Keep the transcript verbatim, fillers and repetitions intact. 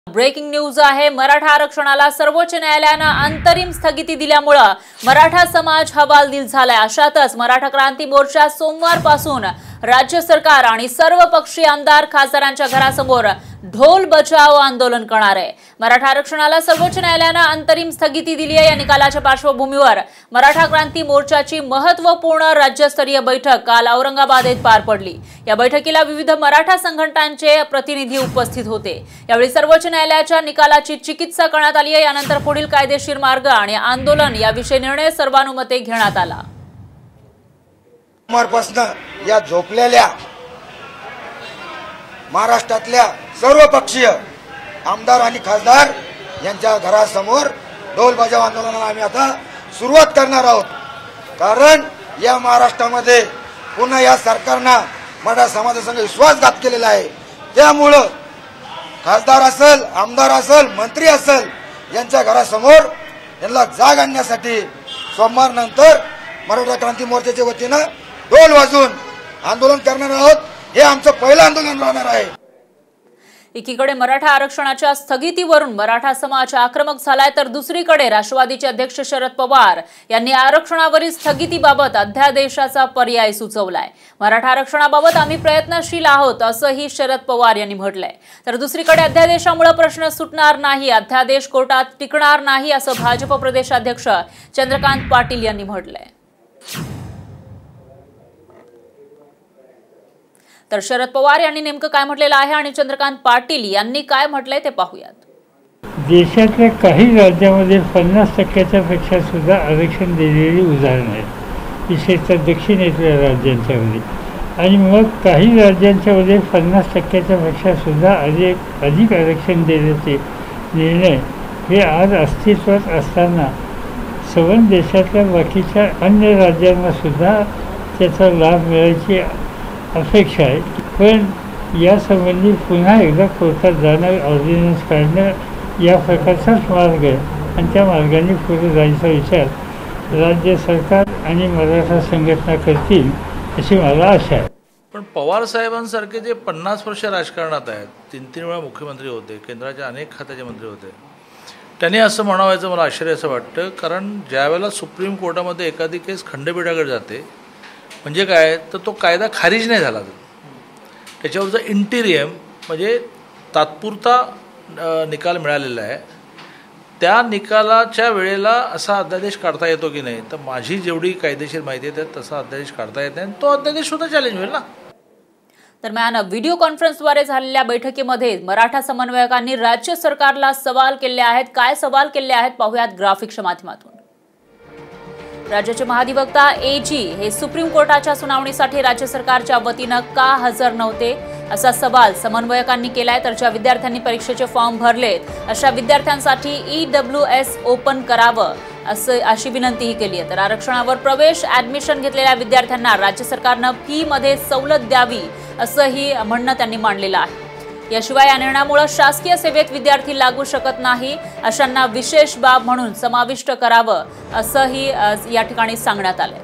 Breaking news आहे। मराठा आरक्षणाला सर्वोच्च न्यायालयाने अंतरिम स्थगिती दिल्यामुळे मराठा समाज हवालदिल झालाय। अशातच मराठा क्रांती मोर्चा सोमवारपासून राज्य सरकार आणि सर्व पक्षीय आमदार खासदारांच्या घरासमोर ढोल बजाव आंदोलन करणार आहे। मराठा आरक्षणाला सर्वोच्च न्यायालयाने अंतरिम स्थगिती दिली आहे। या निकालाच्या पार्श्वभूमीवर मराठा क्रांती मोर्चाची महत्त्वपूर्ण राज्यस्तरीय बैठक काल औरंगाबाद येथे पार पडली। या बैठकीला विविध मराठा संघटनांचे प्रतिनिधी उपस्थित होते। यावेळी सर्वोच्च न्यायालयाच्या निकालाची चिकित्सा करण्यात आली आहे। यानंतर पुढील कायदेशीर मार्ग आणि आंदोलन याविषयी निर्णय सर्वानुमते घेण्यात आला। सोमवारपासून या झोपलेल्या महाराष्ट्रातल्या सर्व पक्षीय आमदार आणि खासदार यांच्या घरासमोर ढोल बजाव आंदोलनाला आम्ही आता सुरुवात करणार आहोत। कारण या महाराष्ट्रामध्ये पुन्हा या सरकारनं मराठा समाजासंग विश्वासघात केलेला आहे। त्यामुळे खासदार असेल, आमदार असेल, मंत्री असेल यांच्या घरासमोर यांना जाग आणण्यासाठी सोमवार नंतर मराठा क्रांती मोर्चाच्या वतीने ढोल वाजवून आंदोलन करणार आहोत। हे आमचं पहिलं आंदोलन राहणार आहे। एकीकडे मराठा आरक्षणाच्या स्थगितीवरून मराठा समाज आक्रमक झालाय, तर दुसरीकडे राष्ट्रवादीचे अध्यक्ष शरद पवार यांनी आरक्षणावरील स्थगितीबाबत अध्यादेशाचा पर्याय सुचवलाय। मराठा आरक्षणाबाबत आम्ही प्रयत्नशील आहोत असंही शरद पवार यांनी म्हटलंय। तर दुसरीकडे अध्यादेशामुळे प्रश्न सुटणार नाही, अध्यादेश कोर्टात टिकणार नाही असं भाजप प्रदेशाध्यक्ष चंद्रकांत पाटील यांनी म्हटलंय। तर शरद पवार यांनी नेमकं काय म्हटलेलं आहे आणि चंद्रकांत पाटील यांनी काय म्हटलंय ते पाहूयात। देशातल्या काही राज्यामध्ये पन्नास टक्क्याच्या पेक्षा सुद्धा आरक्षण दिलेली उदाहरणं आहेत, विशेषतः दक्षिणेतल्या राज्यांच्यामध्ये। आणि मग काही राज्यांच्यामध्ये पन्नास टक्क्याच्या पेक्षा सुद्धा अधिक अधिक आरक्षण देण्याचे निर्णय हे आज अस्तित्वात असताना सवर्ण देशातल्या बाकीच्या अन्य राज्यांना सुद्धा त्याचा लाभ मिळायची अपेक्षा आहे। पण यासंबंधी पुन्हा एकदा कोर्टात जाणं, ऑर्डिनन्स काढणं या प्रकारचाच मार्ग आहे आणि त्या मार्गाने पुढे जायचा विचार राज्य सरकार आणि मराठा संघटना करतील अशी मला आशा आहे। पण पवार साहेबांसारखे जे पन्नास वर्ष राजकारणात आहेत, तीन तीन वेळा मुख्यमंत्री होते, केंद्राच्या अनेक खात्याचे मंत्री होते, त्यांनी असं म्हणावायचं मला आश्चर्य असं वाटतं। कारण ज्यावेळेला सुप्रीम कोर्टामध्ये एखादी केस खंडपीठाकडे जाते म्हणजे काय, तर तो कायदा खारिज नाही झाला, त्याच्यावरचा इंटिरियम म्हणजे तात्पुरता निकाल मिळालेला आहे। त्या निकालाच्या वेळेला असा अध्यादेश काढता येतो की नाही, तर माझी जेवढी कायदेशीर माहिती आहे त्यात तसा अध्यादेश काढता येत नाही, तो अध्यादेश सुद्धा चॅलेंज होईल ना। दरम्यान व्हिडिओ कॉन्फरन्सद्वारे झालेल्या बैठकीमध्ये मराठा समन्वयकांनी राज्य सरकारला सवाल केले आहेत। काय सवाल केले आहेत पाहूयात ग्राफिक्सच्या माध्यमातून। राज्याचे महाधिवक्ता ए जी हे सुप्रीम कोर्टाच्या सुनावणीसाठी राज्य सरकारच्या वतीनं का हजर नव्हते असा सवाल समन्वयकांनी केलाय। तर ज्या विद्यार्थ्यांनी परीक्षेचे फॉर्म भरलेत अशा विद्यार्थ्यांसाठी ई डब्ल्यू एस ओपन करावं असं अशी विनंतीही केली आहे। तर आरक्षणावर प्रवेश ऍडमिशन घेतलेल्या विद्यार्थ्यांना राज्य सरकारनं फी मध्ये सवलत द्यावी असंही म्हणणं त्यांनी मांडलेलं आहे। याशिवाय या निर्णयामुळे शासकीय सेवेत विद्यार्थी लागू शकत नाही, अशांना विशेष बाब म्हणून समाविष्ट करावं असंही या ठिकाणी सांगण्यात आलं।